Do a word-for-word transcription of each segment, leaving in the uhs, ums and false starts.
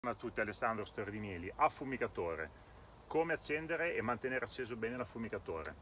A tutti, Alessandro Storie di Mieli. Affumicatore. Come accendere e mantenere acceso bene l'affumicatore?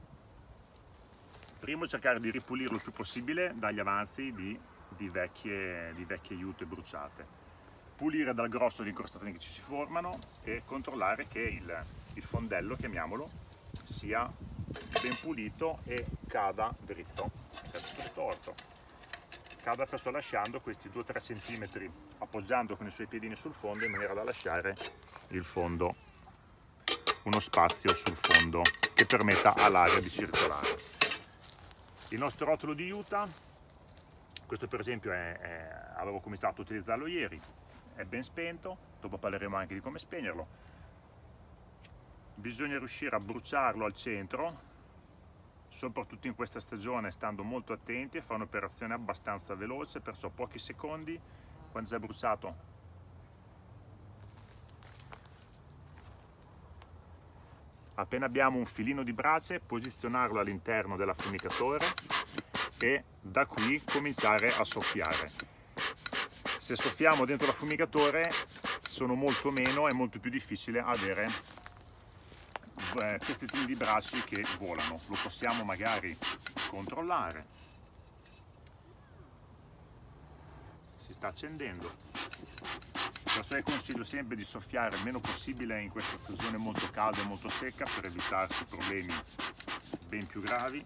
Primo, cercare di ripulirlo il più possibile dagli avanzi di, di, vecchie, di vecchie aiute bruciate. Pulire dal grosso le incrostazioni che ci si formano e controllare che il, il fondello, chiamiamolo, sia ben pulito e cada dritto, è tutto storto. Cada perciò lasciando questi due o tre centimetri, appoggiando con i suoi piedini sul fondo in maniera da lasciare il fondo, uno spazio sul fondo che permetta all'aria di circolare. Il nostro rotolo di juta, questo per esempio è, è, avevo cominciato a utilizzarlo ieri, è ben spento, dopo parleremo anche di come spegnerlo. Bisogna riuscire a bruciarlo al centro, soprattutto in questa stagione, stando molto attenti e fare un'operazione abbastanza veloce, perciò pochi secondi, quando già è bruciato appena abbiamo un filino di brace, posizionarlo all'interno dell'affumicatore e da qui cominciare a soffiare. Se soffiamo dentro l'affumicatore sono molto meno, è molto più difficile avere pezzettini di braci che volano. Lo possiamo magari controllare. Si sta accendendo, perciò io consiglio sempre di soffiare il meno possibile in questa stagione molto calda e molto secca per evitarsi problemi ben più gravi,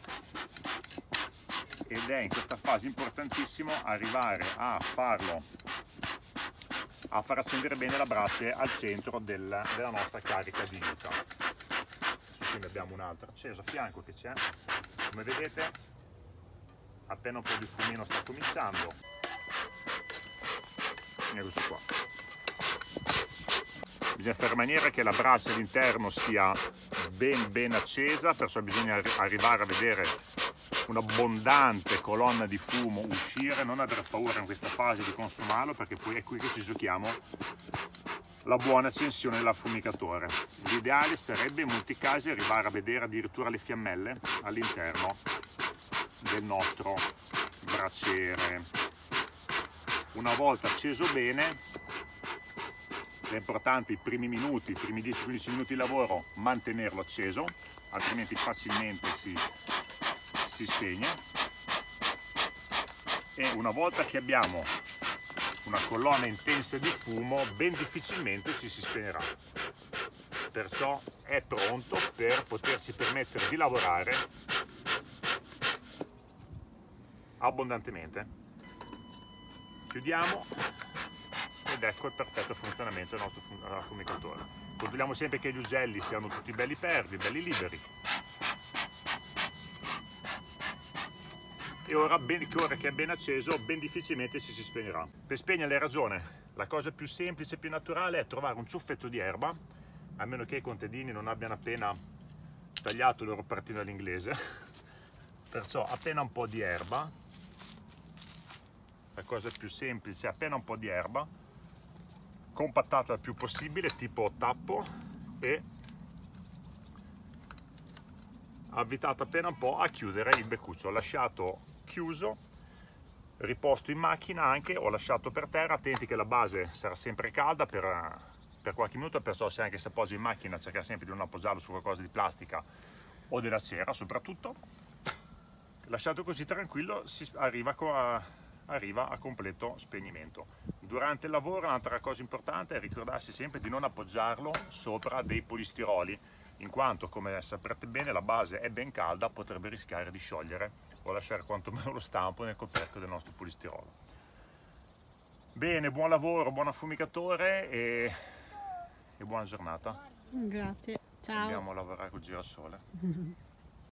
ed è in questa fase importantissimo arrivare a farlo a far accendere bene la brace al centro del, della nostra carica di juta. Quindi abbiamo un'altra accesa a fianco che c'è, come vedete appena un po' di fumino sta cominciando, eccoci qua. Bisogna fare in maniera che la brace all'interno sia ben ben accesa, perciò bisogna arrivare a vedere un'abbondante colonna di fumo uscire, non avere paura in questa fase di consumarlo, perché poi è qui che ci giochiamo la buona accensione dell'affumicatore. L'ideale sarebbe in molti casi arrivare a vedere addirittura le fiammelle all'interno del nostro braciere. Una volta acceso bene, è importante i primi minuti, i primi dieci quindici minuti di lavoro mantenerlo acceso, altrimenti facilmente si, si spegne, e una volta che abbiamo una colonna intensa di fumo ben difficilmente si, si spegnerà, perciò è pronto per potersi permettere di lavorare abbondantemente. Chiudiamo ed ecco il perfetto funzionamento del nostro affumicatore. Controlliamo sempre che gli ugelli siano tutti belli perdi, belli liberi. E ora, ben, che ora che è ben acceso, ben difficilmente si, si spegnerà. Per spegnere hai ragione, la cosa più semplice e più naturale è trovare un ciuffetto di erba, a meno che i contadini non abbiano appena tagliato il loro partino all'inglese. Perciò appena un po' di erba, la cosa più semplice è appena un po' di erba, compattata il più possibile, tipo tappo, e avvitata appena un po' a chiudere il beccuccio. Ho lasciato chiuso, riposto in macchina anche, ho lasciato per terra, attenti che la base sarà sempre calda per, per qualche minuto, perciò se anche se appoggi in macchina cerca sempre di non appoggiarlo su qualcosa di plastica o della sera soprattutto. Lasciato così tranquillo si arriva a, arriva a completo spegnimento. Durante il lavoro un'altra cosa importante è ricordarsi sempre di non appoggiarlo sopra dei polistiroli, in quanto, come saprete bene, la base è ben calda, potrebbe rischiare di sciogliere o lasciare quantomeno lo stampo nel coperchio del nostro polistirolo. Bene, buon lavoro, buon affumicatore e, e buona giornata. Grazie, ciao. Andiamo a lavorare col girasole.